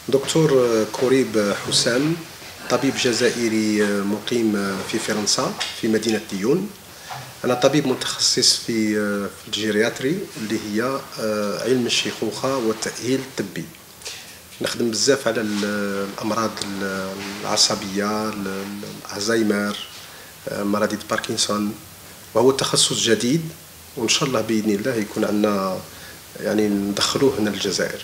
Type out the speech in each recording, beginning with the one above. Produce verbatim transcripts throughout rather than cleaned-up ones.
دكتور كوريب حسام، طبيب جزائري مقيم في فرنسا في مدينة ليون. أنا طبيب متخصص في في الجيرياتري اللي هي علم الشيخوخة والتأهيل الطبي. نخدم بزاف على الأمراض العصبية، الألزهايمر، مرض باركنسون، وهو تخصص جديد وإن شاء الله بإذن الله يكون عندنا يعني ندخلوه هنا للجزائر.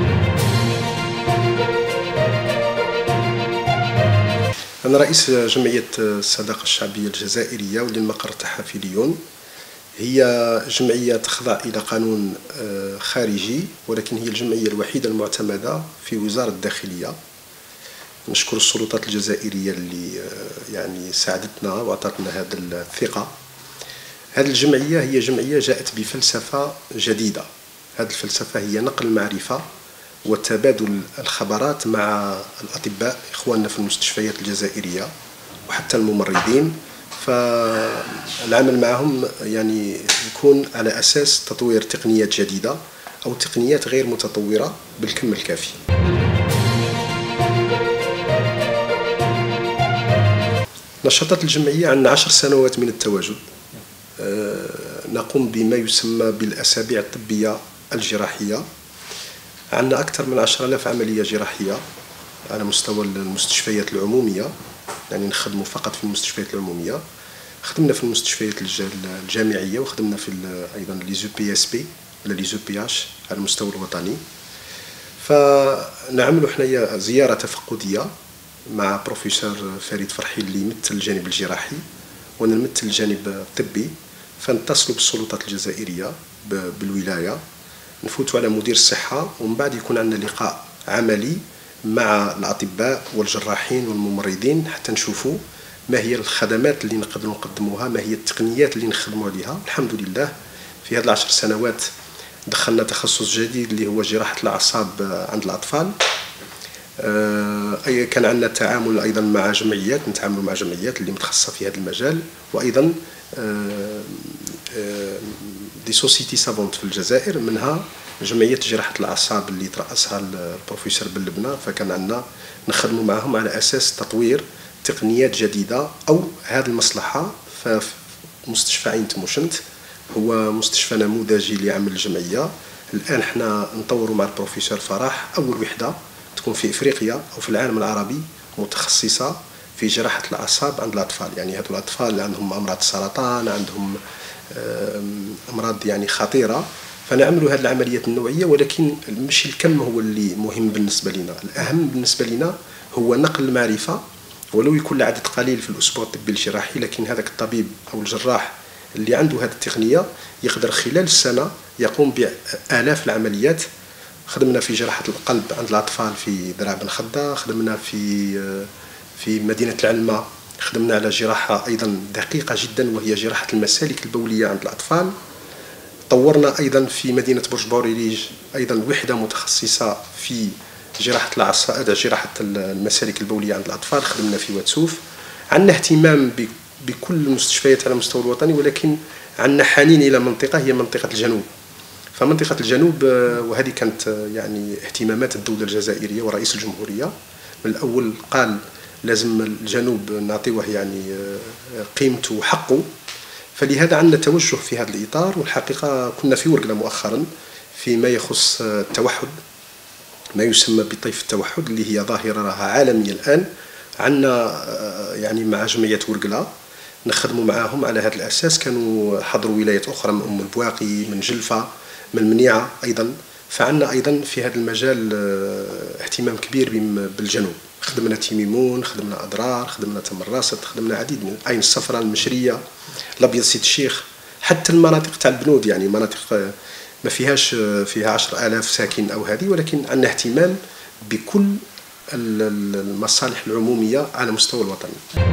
أنا رئيس جمعية الصداقة الشعبية الجزائرية واللي المقر تاعها في ليون. هي جمعية تخضع إلى قانون خارجي، ولكن هي الجمعية الوحيدة المعتمدة في وزارة الداخلية. نشكر السلطات الجزائرية اللي يعني ساعدتنا وأعطتنا هذه الثقة. هذه الجمعية هي جمعية جاءت بفلسفة جديدة. هذه الفلسفة هي نقل المعرفة وتبادل الخبرات مع الأطباء إخواننا في المستشفيات الجزائرية وحتى الممرضين، فالعمل معهم يعني يكون على أساس تطوير تقنيات جديدة أو تقنيات غير متطورة بالكم الكافي. نشاطات الجمعية عندنا عشر سنوات من التواجد. نقوم بما يسمى بالأسابيع الطبية الجراحية. عندنا أكثر من عشرة آلاف عملية جراحية على مستوى المستشفيات العمومية، يعني نخدموا فقط في المستشفيات العمومية. خدمنا في المستشفيات الجامعية وخدمنا في أيضا لي زو بي اس بي ولا لي زو بي اش على المستوى الوطني. فنعملوا حنايا زيارة تفقدية مع بروفيسور فريد فرحي اللي يمثل الجانب الجراحي وأنا نمثل الجانب الطبي، فنتصلوا بالسلطات الجزائرية بالولاية، نفوتوا على مدير الصحة ومن بعد يكون عندنا لقاء عملي مع الأطباء والجراحين والممرضين حتى نشوفوا ما هي الخدمات اللي نقدروا نقدموها، ما هي التقنيات اللي نخدموا عليها. الحمد لله في هذه العشر سنوات دخلنا تخصص جديد اللي هو جراحة الأعصاب عند الأطفال. أي كان عندنا تعامل أيضا مع جمعيات، نتعامل مع جمعيات اللي متخصصة في هذا المجال، وأيضا دي سوسيتي سافونت في الجزائر، منها جمعية جراحة الأعصاب اللي ترأسها البروفيسور بلبنة. فكان عندنا نخدموا معهم على أساس تطوير تقنيات جديدة. أو هذه المصلحة في مستشفى عين تموشنت هو مستشفى نموذجي لعمل الجمعية. الآن احنا نطوروا مع البروفيسور فرح أول وحدة تكون في إفريقيا أو في العالم العربي متخصصة في جراحة الأعصاب عند الأطفال. يعني هذو الأطفال اللي عندهم أمراض السرطان، عندهم أمراض يعني خطيرة، فنعملوا هذه العمليات النوعية. ولكن مش الكم هو اللي مهم بالنسبة لنا، الأهم بالنسبة لنا هو نقل المعرفة ولو يكون العدد قليل في الأسبوع الطبي الجراحي، لكن هذاك الطبيب أو الجراح اللي عنده هذه التقنية يقدر خلال السنة يقوم بآلاف العمليات. خدمنا في جراحة القلب عند الأطفال في ذراع بن خدة، خدمنا في في مدينة العلمة، خدمنا على جراحة أيضا دقيقة جدا وهي جراحة المسالك البولية عند الأطفال. طورنا أيضا في مدينة برج بوريليج أيضا وحدة متخصصة في جراحة الأعصاب، جراحة المسالك البولية عند الأطفال، خدمنا في واتسوف. عندنا اهتمام بكل المستشفيات على المستوى الوطني، ولكن عندنا حنين إلى منطقة هي منطقة الجنوب. فمنطقة الجنوب وهذه كانت يعني اهتمامات الدولة الجزائرية ورئيس الجمهورية من الأول قال لازم الجنوب نعطيوه يعني قيمته وحقه. فلهذا عندنا توجه في هذا الإطار. والحقيقة كنا في ورقلة مؤخرا فيما يخص التوحد، ما يسمى بطيف التوحد اللي هي ظاهرة راها عالمية الآن. عندنا يعني مع جمعية ورقلة نخدموا معاهم على هذا الأساس. كانوا حضروا ولايات أخرى من أم البواقي، من جلفة، من المنيعة أيضا. فعندنا أيضا في هذا المجال اهتمام كبير بالجنوب. خدمنا تيميمون، خدمنا أضرار، خدمنا تمراسط، خدمنا عديد من عين الصفراء، المشرية، الأبيض سيد الشيخ، حتى المناطق تاع البنود، يعني مناطق ما فيهاش فيها عشر آلاف ساكن أو هذه، ولكن عندنا اهتمام بكل المصالح العمومية على مستوى الوطني.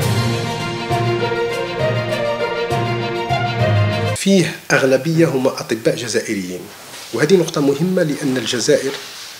فيه أغلبية هم أطباء جزائريين، وهذه نقطة مهمة لأن الجزائر،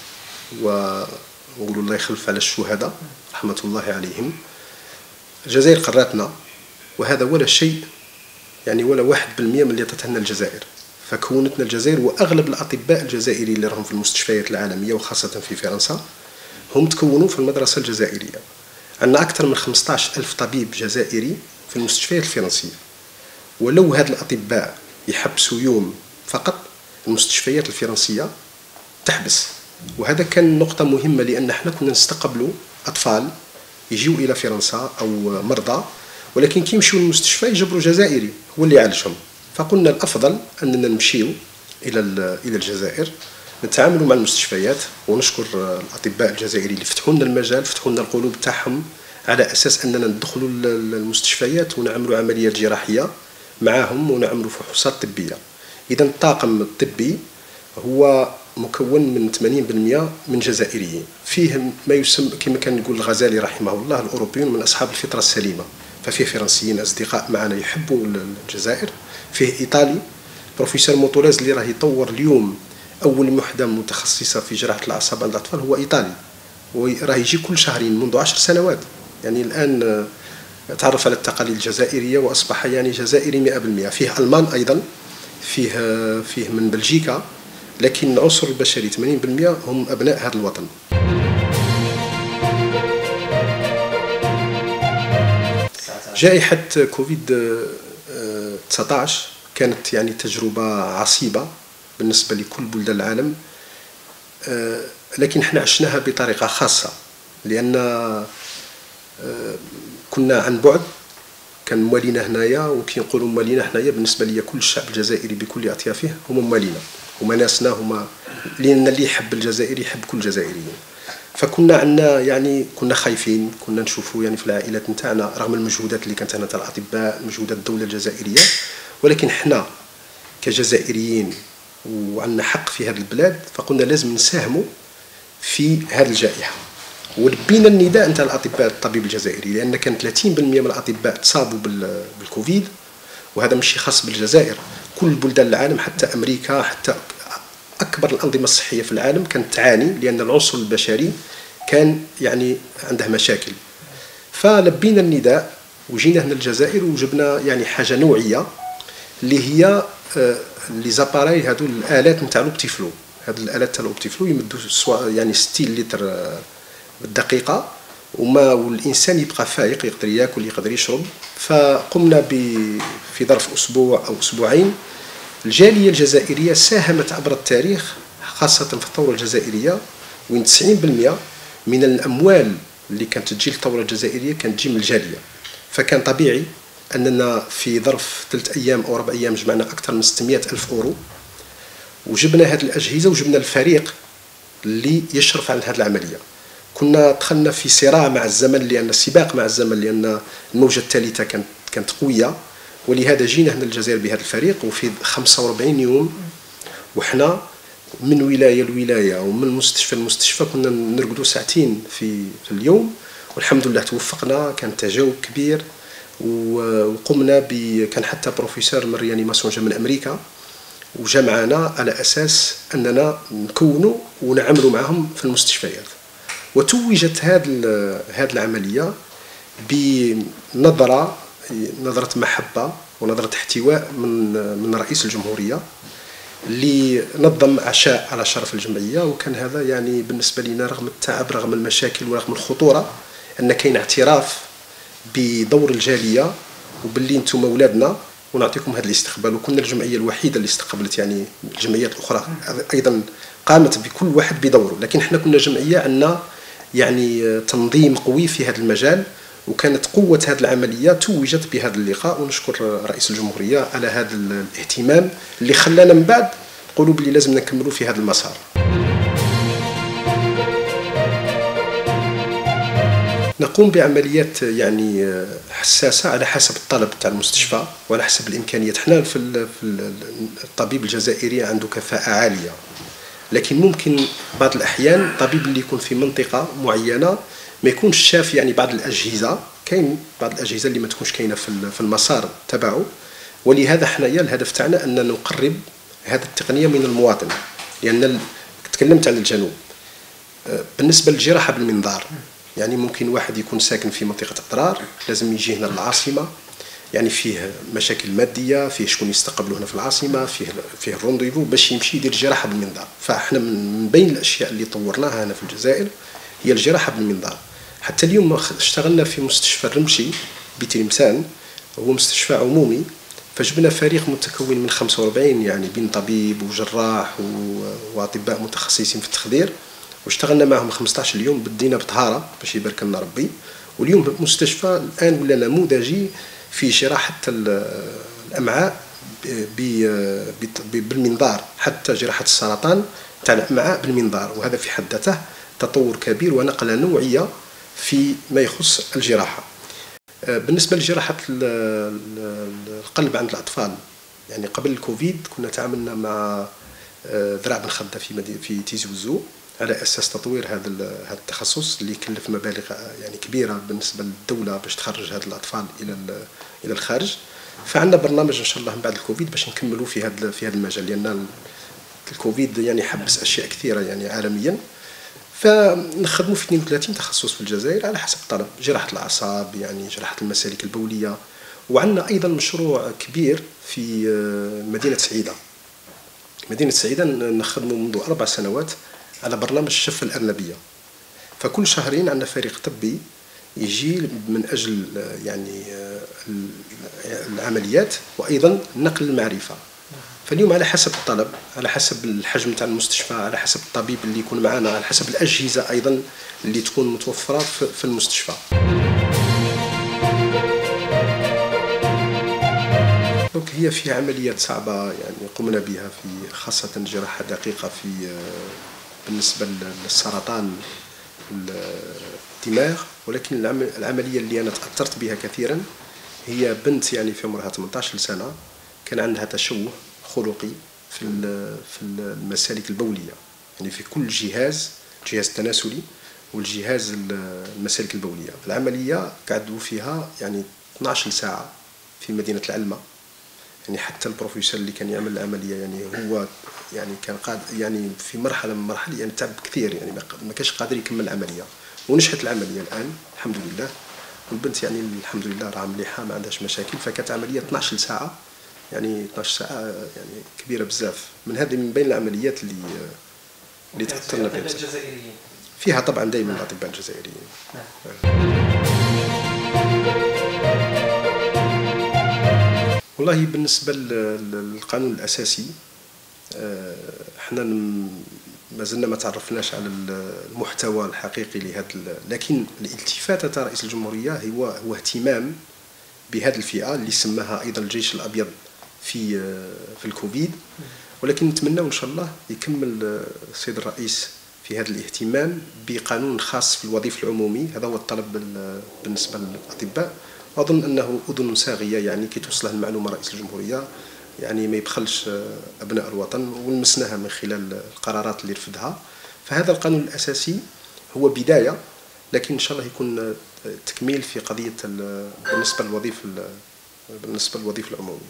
ونقول الله يخلف على الشهداء رحمة الله عليهم، الجزائر قراتنا وهذا ولا شيء، يعني ولا واحد بالمئة من اللي عطتها الجزائر. فكونتنا الجزائر وأغلب الأطباء الجزائريين اللي راهم في المستشفيات العالمية وخاصة في فرنسا هم تكونوا في المدرسة الجزائرية. عندنا أكثر من خمسطاش ألف طبيب جزائري في المستشفيات الفرنسية، ولو هاد الأطباء يحبسوا يوم فقط المستشفيات الفرنسية تحبس. وهذا كان نقطة مهمة، لأن احنا كنا نستقبلوا أطفال يجيوا إلى فرنسا أو مرضى، ولكن كي يمشيو للمستشفى يجبروا جزائري هو اللي يعالجهم. فقلنا الأفضل أننا نمشيو إلى إلى الجزائر، نتعاملوا مع المستشفيات، ونشكر الأطباء الجزائريين اللي فتحوا لنا المجال، فتحوا لنا القلوب تاعهم على أساس أننا ندخلوا المستشفيات ونعملوا عمليات جراحية معاهم ونعملوا فحوصات طبية. إذا الطاقم الطبي هو مكون من ثمانين بالمئة من جزائريين، فيه ما يسمى كما كان يقول الغزالي رحمه الله الأوروبيون من أصحاب الفطرة السليمة. ففيه فرنسيين أصدقاء معنا يحبوا الجزائر، فيه إيطالي بروفيسور موتولاز اللي راه يطور اليوم أول وحدة متخصصة في جراحة الأعصاب عند الأطفال هو إيطالي، وراه يجي كل شهرين منذ عشر سنوات. يعني الآن تعرف على التقاليد الجزائرية وأصبح يعني جزائري مئة بالمئة. فيه ألمان أيضا، فيه فيه من بلجيكا، لكن العنصر البشري ثمانين بالمئة هم أبناء هذا الوطن. جائحة كوفيد تسعة عشر كانت يعني تجربة عصيبة بالنسبة لكل بلدان العالم، لكن احنا عشناها بطريقة خاصة، لأن كنا عن بعد. كان موالينا هنايا، وكي نقولوا موالينا هنايا بالنسبة لي كل الشعب الجزائري بكل أطيافه هما موالينا، هما ناسنا، هما لأن اللي يحب الجزائر يحب كل الجزائريين. فكنا عندنا يعني كنا خايفين، كنا نشوفوا يعني في العائلات نتاعنا رغم المجهودات اللي كانت هنا تاع الأطباء، مجهودات الدولة الجزائرية، ولكن احنا كجزائريين وعندنا حق في هذه البلاد، فقلنا لازم نساهموا في هذه الجائحة. ولبينا النداء نتاع الأطباء الطبيب الجزائري، لأن كان ثلاثين بالمئة من الأطباء تصابوا بالكوفيد، وهذا مش خاص بالجزائر، كل بلدان العالم حتى أمريكا، حتى أكبر الأنظمة الصحية في العالم كانت تعاني، لأن العنصر البشري كان يعني عنده مشاكل. فلبينا النداء وجينا هنا الجزائر وجبنا يعني حاجة نوعية اللي هي لي زاباراي، هادو الآلات نتاع لوبتيفلو. هاد الآلات تاع لوبتيفلو يمدوا يعني ستين لتر بالدقيقة، وما والإنسان يبقى فايق، يقدر ياكل يقدر يشرب. فقمنا في ظرف أسبوع أو أسبوعين الجالية الجزائرية ساهمت عبر التاريخ، خاصة في الثورة الجزائرية، وين تسعين بالمئة من الأموال اللي كانت تجي للثورة الجزائرية كانت تجي من الجالية. فكان طبيعي أننا في ظرف ثلاث أيام أو أربع أيام جمعنا أكثر من ستمئة ألف أورو، وجبنا هذه الأجهزة وجبنا الفريق اللي يشرف على هذه العملية. كنا دخلنا في صراع مع الزمن، لأن السباق مع الزمن، لأن الموجة الثالثة كانت كانت قوية، ولهذا جينا هنا الجزائر بهذا الفريق. وفي خمسة وأربعين يوم وحنا من ولاية لولاية ومن مستشفى لمستشفى كنا نرقدوا ساعتين في في اليوم، والحمد لله توفقنا. كان تجاوب كبير، وقمنا ب كان حتى بروفيسور من ريانيماسيون جا من أمريكا وجا معنا على أساس أننا نكونوا ونعملوا معهم في المستشفيات. وتوجت هذه هذه العملية بنظرة نظرة محبة ونظرة احتواء من من رئيس الجمهورية، اللي نظم عشاء على شرف الجمعية. وكان هذا يعني بالنسبة لنا رغم التعب رغم المشاكل ورغم الخطورة أن كاين اعتراف بدور الجالية، وباللي انتم أولادنا ونعطيكم هذا الاستقبال. وكنا الجمعية الوحيدة اللي استقبلت، يعني الجمعيات الأخرى أيضا قامت بكل واحد بدوره، لكن احنا كنا جمعية عندنا يعني تنظيم قوي في هذا المجال. وكانت قوة هذه العملية توجت بهذا اللقاء، ونشكر رئيس الجمهورية على هذا الاهتمام اللي خلانا من بعد نقولوا بلي لازم نكملوا في هذا المسار. نقوم بعمليات يعني حساسة على حسب الطلب تاع المستشفى وعلى حسب الإمكانيات. احنا في الطبيب الجزائري عنده كفاءة عالية، لكن ممكن بعض الأحيان الطبيب اللي يكون في منطقة معينة ما يكونش شاف يعني بعض الأجهزة، كاين بعض الأجهزة اللي ما تكونش كاينة في المسار تبعه. ولهذا حنايا الهدف تاعنا أن نقرب هذه التقنية من المواطن، لأن تكلمت على الجنوب. بالنسبة للجراحة بالمنظار، يعني ممكن واحد يكون ساكن في منطقة أضرار لازم يجي هنا للعاصمة، يعني فيه مشاكل مادية، فيه شكون يستقبله هنا في العاصمة، فيه فيه الرونديفو باش يمشي يدير الجراحة بالمنظار. فاحنا من بين الأشياء اللي طورناها هنا في الجزائر هي الجراحة بالمنظار. حتى اليوم اشتغلنا في مستشفى الرمشي بتلمسان، هو مستشفى عمومي، فجبنا فريق متكون من خمسة وأربعين يعني بين طبيب وجراح واطباء متخصصين في التخدير، واشتغلنا معهم خمسة عشر يوم، بدينا بطهارة باش يبارك لنا ربي. واليوم المستشفى الان ولا نموذجي في جراحة الامعاء بالمنظار، حتى جراحة السرطان تاع الامعاء بالمنظار، وهذا في حد ذاته تطور كبير ونقلة نوعية في ما يخص الجراحة. بالنسبة لجراحة القلب عند الأطفال، يعني قبل الكوفيد كنا تعاملنا مع ذراع بن خدة في في تيزي وزو على أساس تطوير هذا هذا التخصص اللي يكلف مبالغ يعني كبيرة بالنسبة للدولة باش تخرج هذا الأطفال إلى إلى الخارج. فعندنا برنامج إن شاء الله من بعد الكوفيد باش نكملوا في هذا في هذا المجال، لأن الكوفيد يعني حبس أشياء كثيرة يعني عالميا. فنخدموا في اثنين وثلاثين تخصص في الجزائر على حسب الطلب، جراحة الأعصاب، يعني جراحة المسالك البولية، وعندنا أيضا مشروع كبير في مدينة سعيدة. مدينة سعيدة نخدموا منذ أربع سنوات على برنامج الشفة الأرنبية، فكل شهرين عندنا فريق طبي يجي من أجل يعني العمليات وأيضا نقل المعرفة. فاليوم على حسب الطلب، على حسب الحجم تاع المستشفى، على حسب الطبيب اللي يكون معنا، على حسب الأجهزة أيضا اللي تكون متوفرة في المستشفى. دونك هي في عمليات صعبة يعني قمنا بها، في خاصة جراحة دقيقة في بالنسبة للسرطان الدماغ، ولكن العملية اللي أنا تأثرت بها كثيرا هي بنت يعني في عمرها ثمانية عشر سنة، كان عندها تشوه خلقي في في المسالك البولية، يعني في كل جهاز، جهاز تناسلي والجهاز المسالك البولية. العملية قعدوا فيها يعني اثنتا عشرة ساعة في مدينة العلمة، يعني حتى البروفيسور اللي كان يعمل العملية يعني هو يعني كان قاد يعني في مرحلة من المراحل يعني تعب كثير، يعني ما كانش قادر يكمل العملية، ونجحت العملية الآن الحمد لله، والبنت يعني الحمد لله راه مليحة ما عندهاش مشاكل. فكانت عملية اثنتا عشرة ساعة، يعني اثنتا عشرة ساعة يعني كبيرة بزاف. من هذه من بين العمليات اللي اللي تأثرنا بها فيها طبعا دائما الأطباء الجزائريين. والله بالنسبة للقانون الأساسي احنا ما زلنا ما تعرفناش على المحتوى الحقيقي لهذا، لكن الالتفات تاع رئيس الجمهورية هو هو اهتمام بهذه الفئة اللي سماها أيضا الجيش الأبيض في في الكوفيد، ولكن نتمنى إن شاء الله يكمل السيد الرئيس في هذا الاهتمام بقانون خاص في الوظيفة العمومي. هذا هو الطلب بالنسبة للأطباء، وأظن أنه أذن صاغية يعني كي توصله المعلومة رئيس الجمهورية، يعني ما يبخلش أبناء الوطن، ولمسناها من خلال القرارات اللي رفضها. فهذا القانون الأساسي هو بداية، لكن إن شاء الله يكون تكميل في قضية بالنسبة للوظيفة بالنسبة للوظيفة العمومية.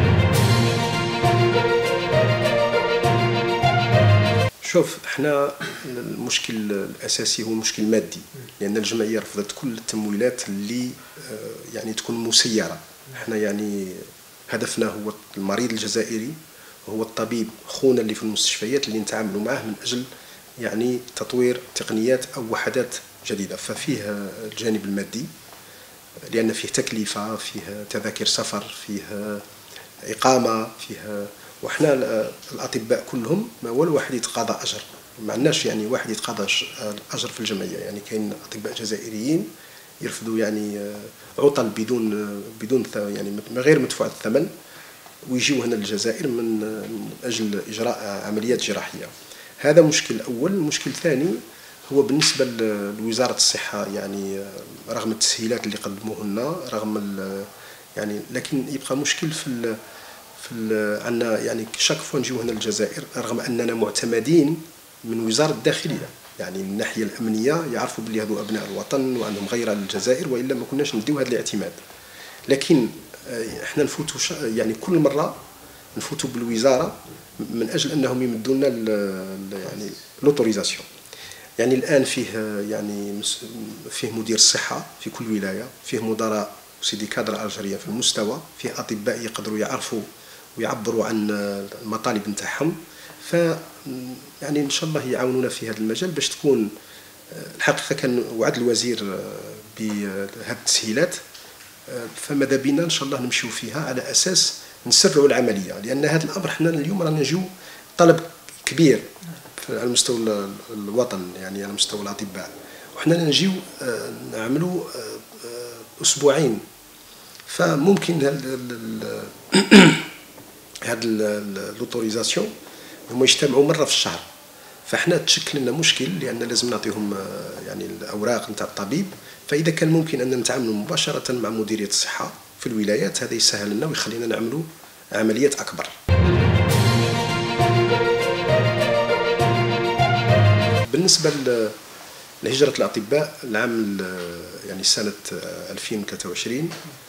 شوف احنا المشكل الاساسي هو مشكل مادي، لان الجمعيه رفضت كل التمويلات اللي يعني تكون مسيره. احنا يعني هدفنا هو المريض الجزائري، وهو الطبيب خونا اللي في المستشفيات اللي نتعاملوا معه من اجل يعني تطوير تقنيات او وحدات جديده. ففيه الجانب المادي لان فيه تكلفه، فيه تذاكر سفر، فيه اقامه، فيه، وحنا الاطباء كلهم ما والو واحد يتقاضى اجر، ما عندناش يعني واحد يتقاضى اجر في الجمعيه. يعني كاين اطباء جزائريين يرفضوا يعني عطل بدون بدون يعني غير مدفوع الثمن، ويجيو هنا للجزائر من اجل اجراء عمليات جراحيه. هذا مشكل اول. المشكل الثاني هو بالنسبه لوزاره الصحه، يعني رغم التسهيلات اللي قدموه لنا، رغم يعني لكن يبقى مشكل في في عندنا يعني شاك فوا نجيو هنا للجزائر، رغم اننا معتمدين من وزاره الداخليه، يعني من الناحيه الامنيه يعرفوا بلي هذو ابناء الوطن وعندهم غيره للجزائر، والا ما كناش نديو هذا الاعتماد. لكن احنا نفوتوا يعني كل مره نفوتوا بالوزاره من اجل انهم يمدوا لنا يعني لوتوريزاسيون. يعني الان فيه يعني فيه مدير الصحه في كل ولايه، فيه مدراء سيدي كادر الجزائريه في المستوى، فيه اطباء يقدروا يعرفوا ويعبروا عن المطالب نتاعهم. ف يعني ان شاء الله يعاونونا في هذا المجال باش تكون الحقيقة كان وعد الوزير بهذه التسهيلات، فماذا بينا إن شاء الله نمشيو فيها على أساس نسرعوا العملية، لأن هذا الأمر حنا اليوم رانا نجيو طلب كبير على مستوى الوطن، يعني على مستوى الأطباء، وحنا نجيو نعملوا أسبوعين، فممكن هاد لوتوريزاسيون هما يجتمعوا مرة في الشهر، فاحنا تشكل لنا مشكل لأن لازم نعطيهم يعني الأوراق نتاع الطبيب، فإذا كان ممكن أن نتعاملوا مباشرة مع مديرية الصحة في الولايات هذا يسهل لنا ويخلينا نعملوا عمليات أكبر. بالنسبة لهجرة الأطباء العام يعني سنة ألفين وثلاثة وعشرين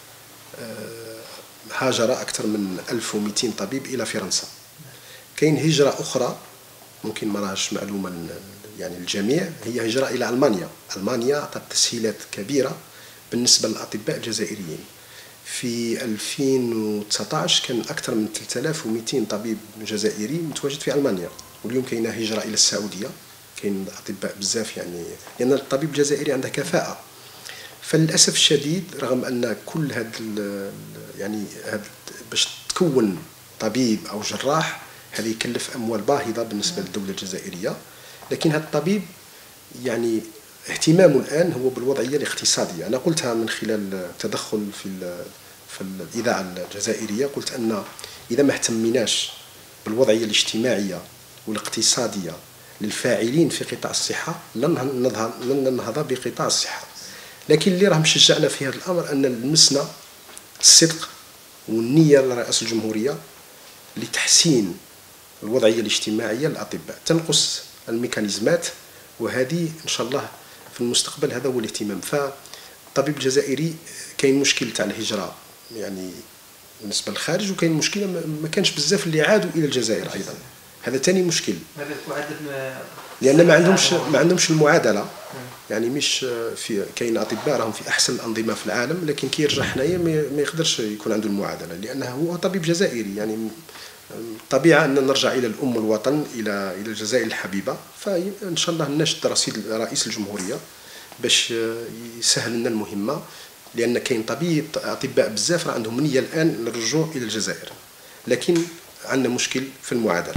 هاجر أكثر من ألف ومئتين طبيب إلى فرنسا. كاين هجرة أخرى ممكن ما راهش معلومة يعني الجميع، هي هجرة إلى ألمانيا. ألمانيا عطت تسهيلات كبيرة بالنسبة للأطباء الجزائريين. في ألفين وتسعطاش كان أكثر من ثلاثة آلاف ومئتين طبيب جزائري متواجد في ألمانيا، واليوم كاينة هجرة إلى السعودية، كاين أطباء بزاف يعني لأن الطبيب الجزائري عنده كفاءة. فللأسف الشديد رغم أن كل هاد يعني هاد باش تكون طبيب أو جراح هذا يكلف أموال باهظة بالنسبة للدولة الجزائرية، لكن هذا الطبيب يعني اهتمامه الآن هو بالوضعية الاقتصادية. أنا قلتها من خلال التدخل في في الإذاعة الجزائرية، قلت أن إذا ما اهتمناش بالوضعية الاجتماعية والاقتصادية للفاعلين في قطاع الصحة لن ننهض بقطاع الصحة. لكن اللي راه مشجعنا في هذا الأمر أن لمسنا الصدق والنية لرئاسة الجمهورية لتحسين الوضعية الاجتماعية للأطباء، تنقص الميكانيزمات، وهذه إن شاء الله في المستقبل هذا هو الاهتمام. فالطبيب الجزائري كاين مشكل تاع الهجرة يعني بالنسبة للخارج، وكاين مشكلة ما كانش بزاف اللي عادوا إلى الجزائر أيضا، هذا ثاني مشكل، لأن ما عندهمش ما عندهمش المعادلة. يعني مش في كاين أطباء راهم في أحسن الأنظمة في العالم، لكن كي يرجع حنايا ما يقدرش يكون عنده المعادلة لأنه هو طبيب جزائري. يعني طبيعة أن نرجع إلى الأم الوطن، إلى إلى الجزائر الحبيبة. فإن شاء الله نشد رصيد رئيس الجمهورية باش يسهل لنا المهمة، لأن كاين طبيب أطباء بزاف راه عندهم نية الآن للرجوع إلى الجزائر، لكن عندنا مشكل في المعادلة.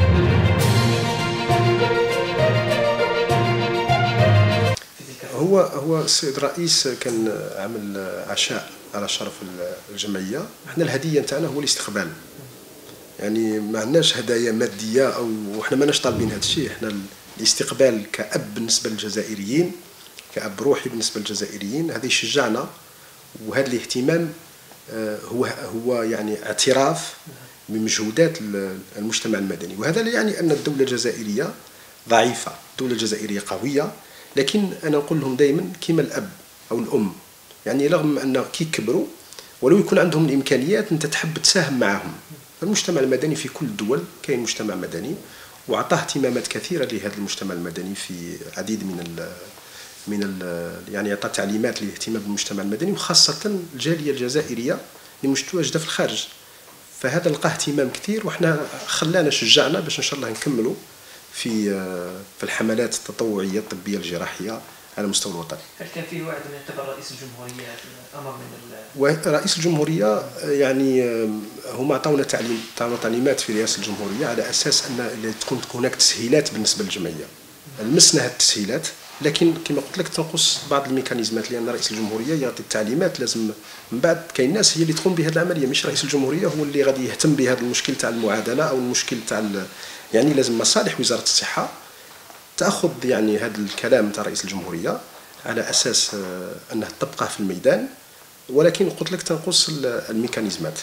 هو هو السيد الرئيس كان عمل عشاء على شرف الجمعية. احنا الهدية نتاعنا هو الاستقبال، يعني ما عندناش هدايا مادية أو احنا ماناش طالبين هذا الشيء. احنا الاستقبال كأب بالنسبة للجزائريين، كأب روحي بالنسبة للجزائريين، هذا يشجعنا، وهذا الاهتمام هو هو يعني اعتراف بمجهودات المجتمع المدني. وهذا لا يعني أن الدولة الجزائرية ضعيفة، الدولة الجزائرية قوية، لكن أنا نقول لهم دائما كما الأب أو الأم، يعني رغم أن كي كبروا ولو يكون عندهم الإمكانيات أنت تحب تساهم معهم. المجتمع المدني في كل الدول كاين مجتمع مدني، وأعطاه اهتمامات كثيرة لهذا المجتمع المدني في عديد من ال من ال يعني أعطى تعليمات للاهتمام بالمجتمع المدني، وخاصة الجالية الجزائرية اللي متواجدة في الخارج. فهذا لقاه اهتمام كثير، وإحنا خلانا شجعنا باش إن شاء الله نكملوا في في الحملات التطوعية الطبية الجراحية على مستوى الوطني. هل كان فيه وعد من قبل رئيس الجمهورية أمر من رئيس الجمهورية؟ يعني هم عطاونا تعليم تعليمات في رئاسة الجمهورية على أساس أن تكون هناك تسهيلات بالنسبة للجمعية. لمسنا هذه التسهيلات، لكن كما قلت لك تنقص بعض الميكانيزمات، لأن رئيس الجمهورية يعطي التعليمات، لازم من بعد كاين ناس هي اللي تقوم بهذه العملية، مش رئيس الجمهورية هو اللي غادي يهتم بهذا المشكل تاع المعادلة أو المشكل تاع يعني لازم مصالح وزارة الصحة تأخذ يعني هذا الكلام تاع رئيس الجمهورية على أساس أنه تبقى في الميدان، ولكن قلت لك تنقص الميكانيزمات.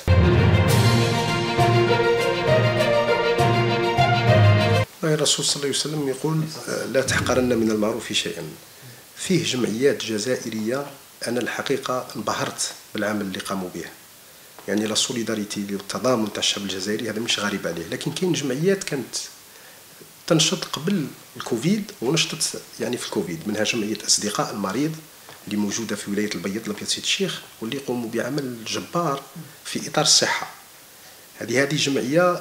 الرسول صلى الله عليه وسلم يقول لا تحقرن من المعروف شيئا. فيه جمعيات جزائرية أنا الحقيقة انبهرت بالعمل اللي قاموا به، يعني لا سوليداريتي والتضامن تاع الشعب الجزائري هذا مش غريب عليه. لكن كاين جمعيات كانت تنشط قبل الكوفيد ونشطت يعني في الكوفيد، منها جمعية أصدقاء المريض اللي موجودة في ولاية البيض الأبيض سيد الشيخ، واللي يقوموا بعمل جبار في إطار الصحة. هذه هذه جمعية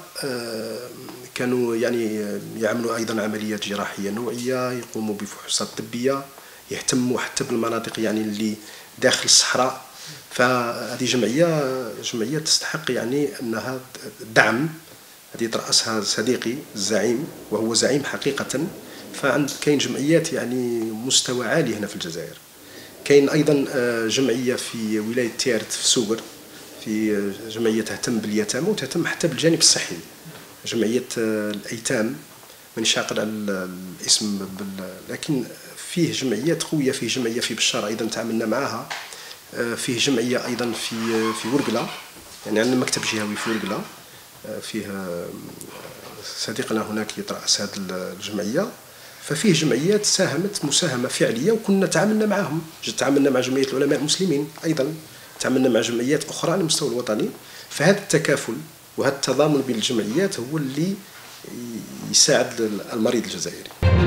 كانوا يعني يعملوا أيضا عمليات جراحية نوعية، يقوموا بفحوصات طبية، يهتموا حتى بالمناطق يعني اللي داخل الصحراء. فهذه جمعية جمعية تستحق يعني أنها دعم. هذه ترأسها صديقي الزعيم وهو زعيم حقيقة. فعند كاين جمعيات يعني مستوى عالي هنا في الجزائر. كاين أيضا جمعية في ولاية تيارت في سوبر، في جمعية تهتم باليتامى وتهتم حتى بالجانب الصحي، جمعية الأيتام. مانيش عاقل على الاسم، لكن فيه جمعيات قوية. فيه جمعية في بشار أيضا تعاملنا معها. فيه جمعية أيضا في في ورقلة، يعني عندنا مكتب جهوي في ورقلة، فيه صديقنا هناك يترأس هذه الجمعية. ففيه جمعيات ساهمت مساهمة فعلية وكنا تعاملنا معهم. تعاملنا مع جمعية العلماء المسلمين أيضا، تعاملنا مع جمعيات أخرى على المستوى الوطني. فهذا التكافل وهذا التضامن بين الجمعيات هو اللي يساعد المريض الجزائري.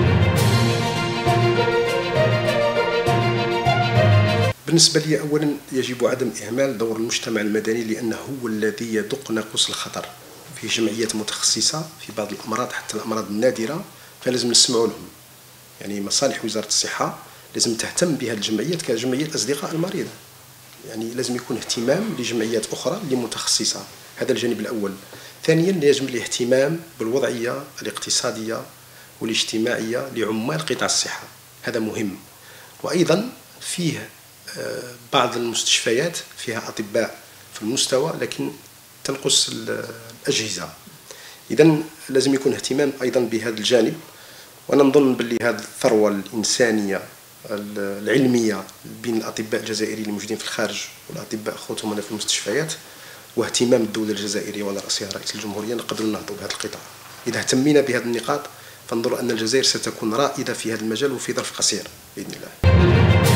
بالنسبة لي أولا يجب عدم إهمال دور المجتمع المدني، لأنه هو الذي يدق ناقوس الخطر. في جمعيات متخصصة في بعض الأمراض حتى الأمراض النادرة، فلازم نسمعوا لهم. يعني مصالح وزارة الصحة لازم تهتم بها الجمعيات كجمعية أصدقاء المريض. يعني لازم يكون اهتمام لجمعيات أخرى اللي متخصصة. هذا الجانب الأول. ثانيا يجب الاهتمام بالوضعية الاقتصادية والاجتماعية لعمال قطاع الصحة، هذا مهم. وأيضا فيه بعض المستشفيات فيها أطباء في المستوى لكن تنقص الأجهزة. إذن لازم يكون اهتمام أيضا بهذا الجانب. وأنا نظن باللي هذه الثروة الإنسانية العلمية بين الأطباء الجزائريين الموجودين في الخارج والأطباء خوتهم هنا في المستشفيات، واهتمام الدولة الجزائرية وعلى رأسها رئيس الجمهورية، نقدروا نهضوا بهذا القطاع. إذا اهتمينا بهذه النقاط فانظر أن الجزائر ستكون رائدة في هذا المجال وفي ظرف قصير بإذن الله.